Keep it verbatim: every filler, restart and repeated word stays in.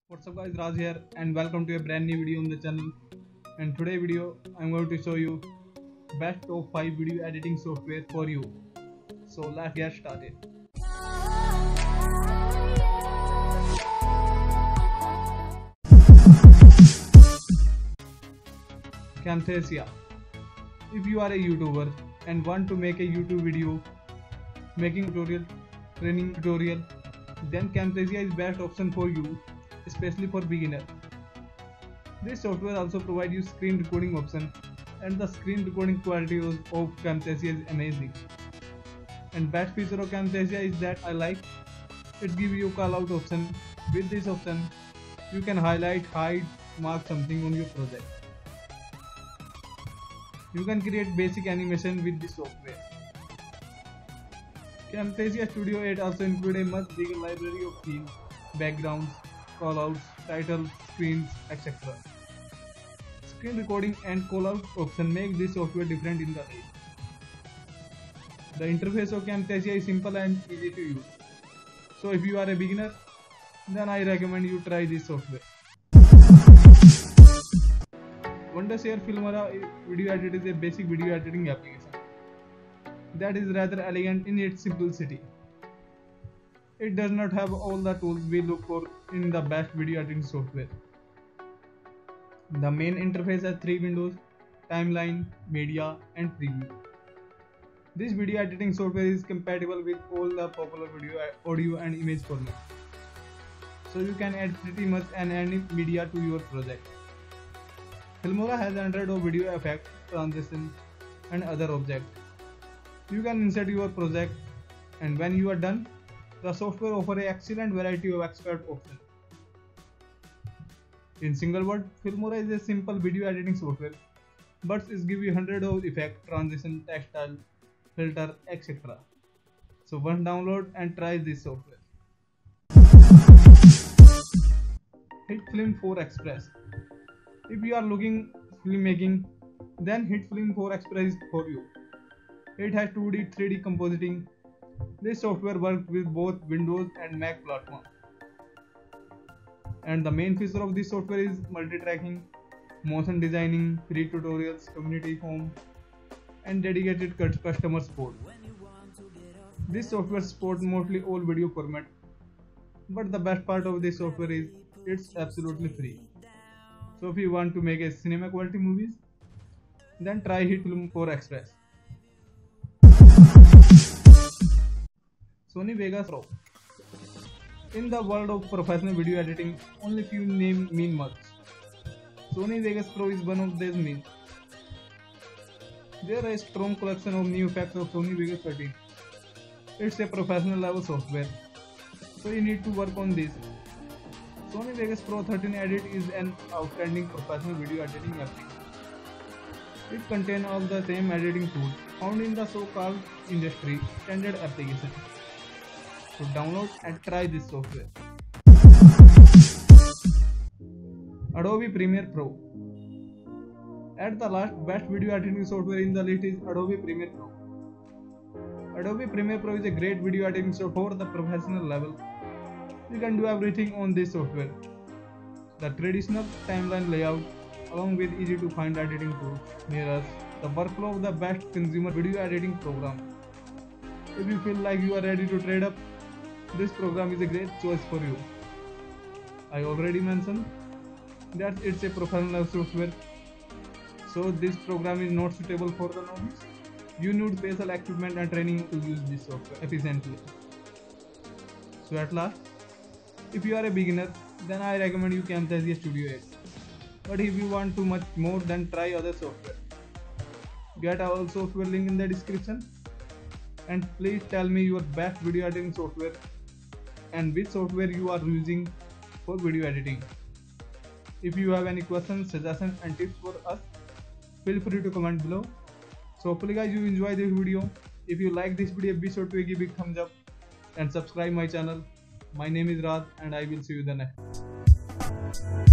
What's up guys, Raj here and welcome to a brand new video on the channel. And today video I'm going to show you best top five video editing software for you. So let's get started. Camtasia. If you are a YouTuber and want to make a YouTube video making tutorial, training tutorial, then Camtasia is best option for you, especially for beginner. This software also provides you screen recording option, and the screen recording quality of Camtasia is amazing. And best feature of Camtasia is that I like it gives you call out option. With this option, you can highlight, hide, mark something on your project. You can create basic animation with this software. Camtasia Studio eight also includes a much bigger library of themes, backgrounds, callouts, titles, screens, et cetera. Screen recording and callout option make this software different in the age. The interface of Camtasia is simple and easy to use. So if you are a beginner, then I recommend you try this software. Wondershare Filmora Video Edit is a basic video editing application that is rather elegant in its simplicity. It does not have all the tools we look for in the best video editing software. The main interface has three windows: timeline, media, and preview. This video editing software is compatible with all the popular video, audio, and image formats. So you can add pretty much any media to your project. Filmora has hundreds of video effects, transitions, and other objects. You can insert your project, and when you are done, the software offers an excellent variety of expert options. In single word, Filmora is a simple video editing software, but it gives you hundreds of effects, transition, textile, filter, et cetera. So once download and try this software. HitFilm four Express. If you are looking filmmaking, then HitFilm four Express is for you. It has two D, three D compositing. This software works with both Windows and Mac platforms. And the main feature of this software is multi-tracking, motion designing, free tutorials, community forum, and dedicated customer support. This software supports mostly all video formats, but the best part of this software is it's absolutely free. So if you want to make a cinema quality movies, then try HitFilm four Express. Sony Vegas Pro. In the world of professional video editing, only few names mean much. Sony Vegas Pro is one of these means. There are a strong collection of new effects of Sony Vegas thirteen. It's a professional level software, so you need to work on this. Sony Vegas Pro thirteen Edit is an outstanding professional video editing application. It contains all the same editing tools found in the so-called industry standard application. So download and try this software. Adobe Premiere Pro. At the last, best video editing software in the list is Adobe Premiere Pro. Adobe Premiere Pro is a great video editing software for the professional level. You can do everything on this software. The traditional timeline layout, along with easy to find editing tools, mirrors the workflow of the best consumer video editing program. If you feel like you are ready to trade up, this program is a great choice for you. I already mentioned that it's a professional software, so this program is not suitable for the novice. You need special equipment and training to use this software efficiently. So at last, if you are a beginner, then I recommend you Camtasia Studio eight. But if you want too much more, then try other software. Get our software link in the description. And please tell me your best video editing software and which software you are using for video editing. If you have any questions, suggestions and tips for us, feel free to comment below. So hopefully guys you enjoy this video. If you like this video, be sure to give a big thumbs up and subscribe my channel. My name is Raj and I will see you in the next.